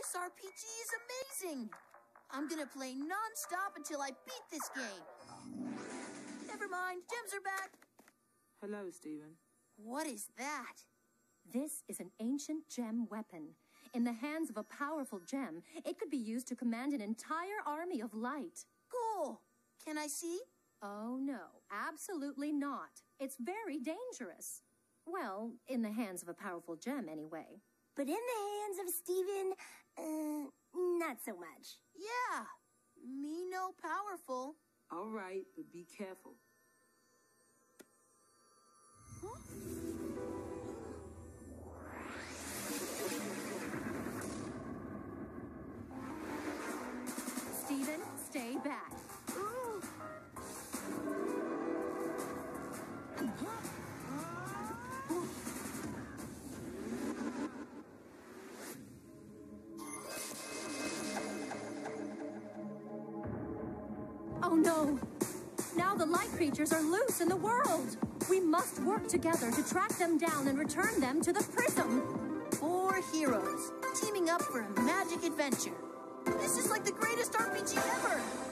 This RPG is amazing. I'm gonna play non-stop until I beat this game. Never mind, gems are back. Hello, Stephen. What is that? This is an ancient gem weapon. In the hands of a powerful gem, it could be used to command an entire army of light. Cool. Can I see? Oh, no, absolutely not. It's very dangerous. Well, in the hands of a powerful gem, anyway. But in the hands of Stephen, not so much. Yeah. Me no powerful. All right, but be careful. Stephen, stay back. Oh no! Now the light creatures are loose in the world! We must work together to track them down and return them to the prism! 4 heroes, teaming up for a magic adventure. This is like the greatest RPG ever!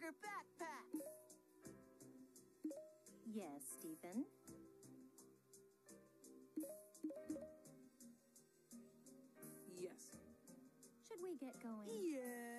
harder backpack. Yes, Stephen. Yes. Should we get going? Yeah.